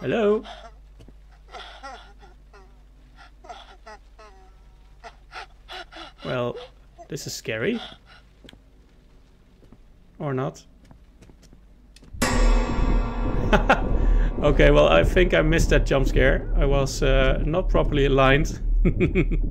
Hello? Well, this is scary. Or not. Okay, well, I think I missed that jump scare. I was not properly aligned.